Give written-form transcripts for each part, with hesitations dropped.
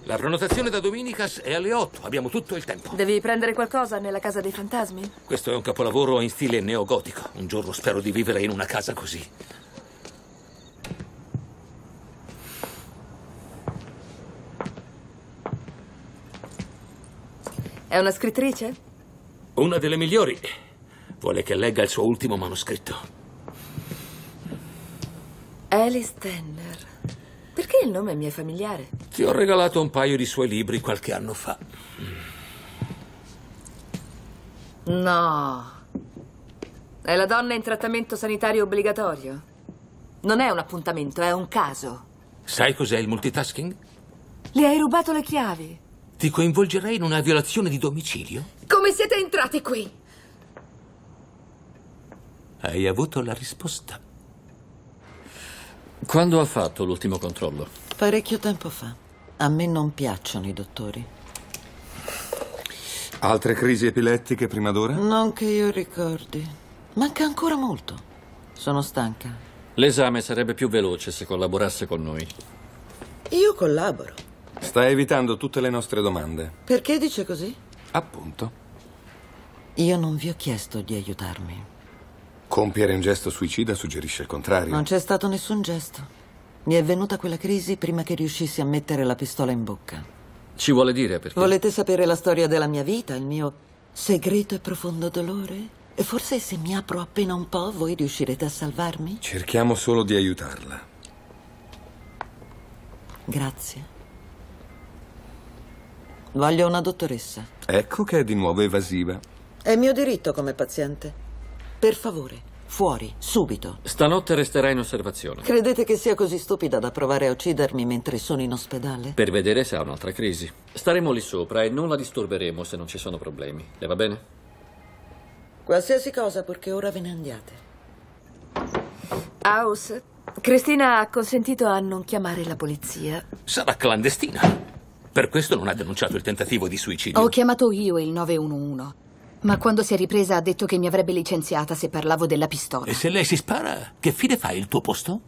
La prenotazione da Dominicas è alle 8. Abbiamo tutto il tempo. Devi prendere qualcosa nella casa dei fantasmi? Questo è un capolavoro in stile neogotico. Un giorno spero di vivere in una casa così. È una scrittrice? Una delle migliori. Vuole che legga il suo ultimo manoscritto. Alice Tanner. Perché il nome mi è familiare? Ti ho regalato un paio di suoi libri qualche anno fa. No. È la donna in trattamento sanitario obbligatorio. Non è un appuntamento, è un caso. Sai cos'è il multitasking? Le hai rubato le chiavi. Ti coinvolgerei in una violazione di domicilio? Come siete entrati qui? Hai avuto la risposta. Quando ha fatto l'ultimo controllo? Parecchio tempo fa. A me non piacciono i dottori. Altre crisi epilettiche prima d'ora? Non che io ricordi. Manca ancora molto. Sono stanca. L'esame sarebbe più veloce se collaborasse con noi. Io collaboro. Sta evitando tutte le nostre domande. Perché dice così? Appunto. Io non vi ho chiesto di aiutarmi. Compiere un gesto suicida suggerisce il contrario. Non c'è stato nessun gesto. Mi è venuta quella crisi prima che riuscissi a mettere la pistola in bocca. Ci vuole dire perché? Volete sapere la storia della mia vita, il mio segreto e profondo dolore? E forse se mi apro appena un po', voi riuscirete a salvarmi? Cerchiamo solo di aiutarla. Grazie. Voglio una dottoressa. Ecco che è di nuovo evasiva. È mio diritto come paziente. Per favore, fuori, subito. Stanotte resterà in osservazione. Credete che sia così stupida da provare a uccidermi mentre sono in ospedale? Per vedere se ha un'altra crisi. Staremo lì sopra e non la disturberemo se non ci sono problemi. Le va bene? Qualsiasi cosa, purché ora ve ne andiate. House, Cristina ha consentito a non chiamare la polizia. Sarà clandestina. Per questo non ha denunciato il tentativo di suicidio. Ho chiamato io il 911, ma quando si è ripresa ha detto che mi avrebbe licenziata se parlavo della pistola. E se lei si spara, che fine fa il tuo posto?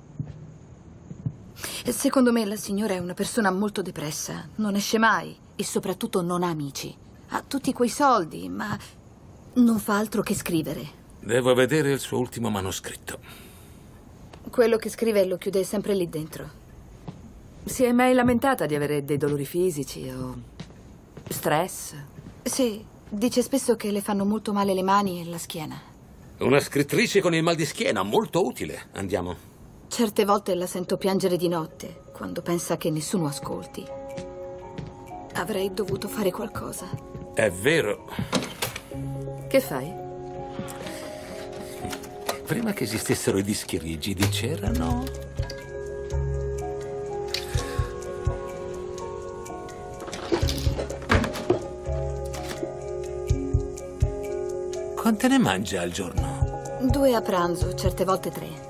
Secondo me la signora è una persona molto depressa, non esce mai e soprattutto non ha amici. Ha tutti quei soldi, ma non fa altro che scrivere. Devo vedere il suo ultimo manoscritto. Quello che scrive lo chiude sempre lì dentro. Si è mai lamentata di avere dei dolori fisici o stress? Sì, dice spesso che le fanno molto male le mani e la schiena. Una scrittrice con il mal di schiena, molto utile. Andiamo. Certe volte la sento piangere di notte, quando pensa che nessuno ascolti. Avrei dovuto fare qualcosa. È vero. Che fai? Prima che esistessero i dischi rigidi, c'erano... Quante ne mangia al giorno? 2 a pranzo, certe volte 3.